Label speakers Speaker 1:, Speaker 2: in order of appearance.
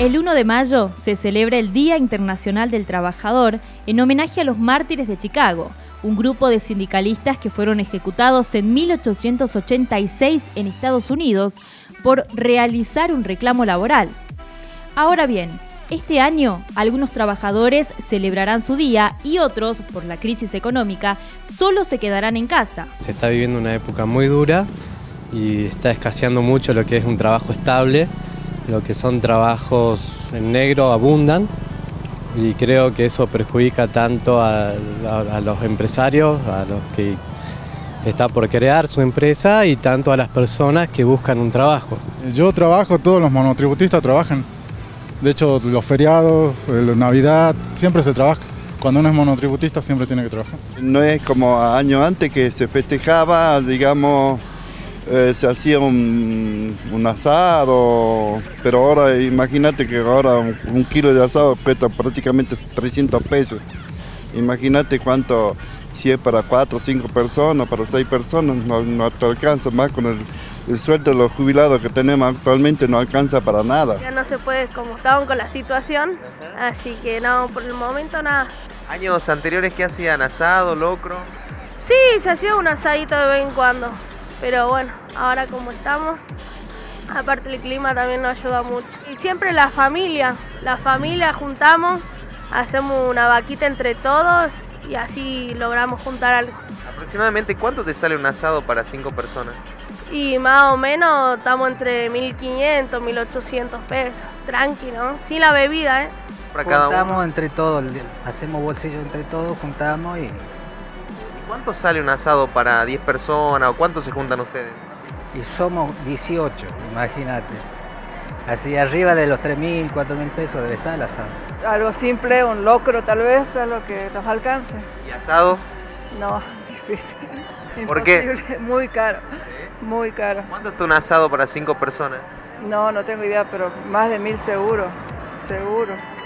Speaker 1: El 1 de mayo se celebra el Día Internacional del Trabajador en homenaje a los mártires de Chicago, un grupo de sindicalistas que fueron ejecutados en 1886 en Estados Unidos por realizar un reclamo laboral. Ahora bien, este año algunos trabajadores celebrarán su día y otros, por la crisis económica, solo se quedarán en casa.
Speaker 2: Se está viviendo una época muy dura y está escaseando mucho lo que es un trabajo estable. Lo que son trabajos en negro abundan y creo que eso perjudica tanto a los empresarios, a los que están por crear su empresa y tanto a las personas que buscan un trabajo.
Speaker 3: Yo trabajo, todos los monotributistas trabajan. De hecho, los feriados, la Navidad, siempre se trabaja. Cuando uno es monotributista siempre tiene que trabajar.
Speaker 4: No es como años antes que se festejaba, digamos, se hacía un asado, pero ahora imagínate que ahora un kilo de asado cuesta prácticamente 300 pesos. Imagínate cuánto, si es para 4 o 5 personas, para 6 personas, no te alcanza más con el sueldo de los jubilados que tenemos actualmente, no alcanza para nada.
Speaker 5: Ya no se puede como estaban con la situación, así que no, por el momento nada.
Speaker 6: ¿Años anteriores qué hacían? ¿Asado, locro?
Speaker 5: Sí, se hacía un asadito de vez en cuando, pero bueno, ahora como estamos, aparte el clima también nos ayuda mucho. Y siempre la familia juntamos, hacemos una vaquita entre todos y así logramos juntar algo.
Speaker 6: ¿Aproximadamente cuánto te sale un asado para 5 personas?
Speaker 5: Y más o menos estamos entre 1.500, 1.800 pesos, tranqui, ¿no? Sin la bebida, ¿eh?
Speaker 6: Para cada uno.
Speaker 7: Juntamos entre todos, hacemos bolsillo entre todos, juntamos y...
Speaker 6: ¿Y cuánto sale un asado para 10 personas o cuánto se juntan ustedes?
Speaker 7: Y somos 18, imagínate. Así arriba de los 3.000, 4.000 pesos debe estar el asado.
Speaker 8: Algo simple, un locro tal vez, a lo que nos alcance.
Speaker 6: ¿Y asado?
Speaker 8: No, difícil.
Speaker 6: ¿Por qué?
Speaker 8: Imposible, muy caro, muy caro.
Speaker 6: ¿Cuánto está un asado para 5 personas?
Speaker 8: No tengo idea, pero más de 1.000 seguro, seguro.